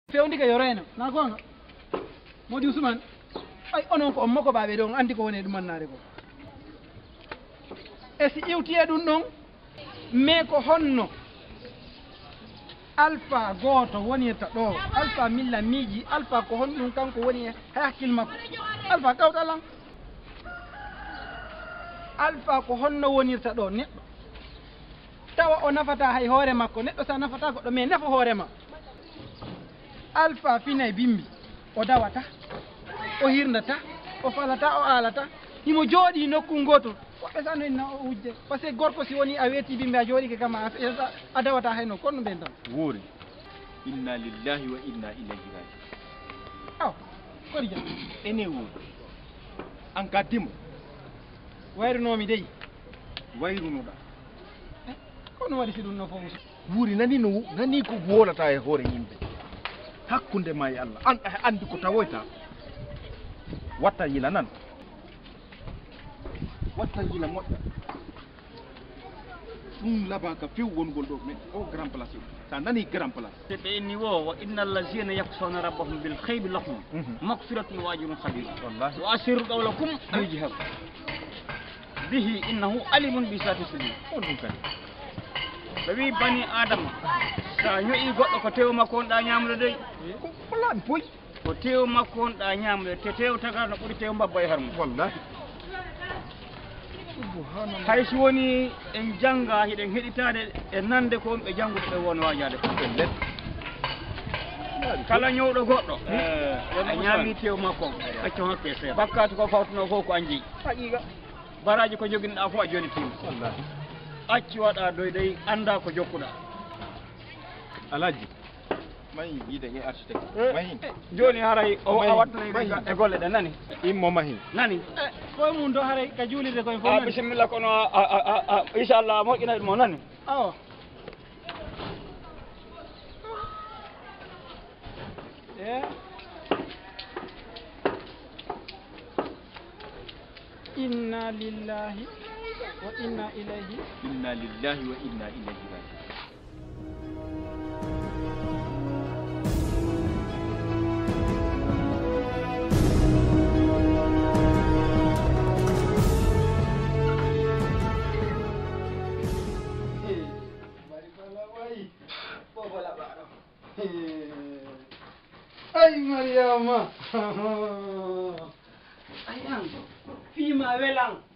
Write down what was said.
fewndi ka yoreno na gonga modi Ousmane ay onon ko moko baabe don andi ko woni dum mannare ko e si iwtiye dum non me ko honno alpha goto wonirta ɗo alpha milla miiji alpha ko hon ɗum kanko woni hakkil makko alpha kawtalan alpha ko honno wonirta ɗo neɗɗo tawa o nafata hay hoore makko neɗɗo sa nafata goɗɗo mais nafa hoorema alpha finay bimbi o dawata o hirnata o falata o alata himo jooɗi nokku goto woɓɓe sa noyinna o wujje par ce que gorko si woni a weeti bimbi a jooɗike kam a dawata hayno konno ɓen tan Woury inna lillahi wa inna ilayhi raji aw kodi jam ene Woury an ka dimo wayrunomi dey wayrunoɗa kono waɗi si ɗum no fof Woury nani ko wolata e hoore yimɓe hakkunde ma e Allah an andi ko tawoyta watta yila nan watta yila moƴƴa ɗum labaka few wongol ɗo men o grand place sa nani grand place ɓe inni wo inna allazina yakhshawna rabbahum bil khaybi lahum maghfiratun wa ajrun kabir wallahi wa asiru qawlakum aw jahar bihi innahu alimun bi zati sudur on ɗum kadi ɓe wi bani adama sa ño'i goɗɗo ko tew makko on ɗa ñamude dey ko laaɓi poy ko tew makko on ɗa ñamude te tew taga no ɓuri tew mbabba e harmum wallahi hay so woni en janga hiɗen heɗitade e nande ko on ɓe jangude ɓe won wajade kala ñowɗo goɗɗo a ñaami tew makko on acco hakke seeɗa bakkatu ko fawtuno fof ko anjeyi haqiqa baraji ko joguinoɗa fof a joni tima wallahi acci waɗa doydey anda ko jokkuɗa alaji mahi yiide e architecte mahi joni haray o a wattanay e golle ɗe nani immo mahi nani koye mum do haray ka juulide koye fof bisimilla kono inchallah moƴƴinay ɗum o nani awa inna lillahi wa inna ilayhi raji ay Mariama ayang fima welang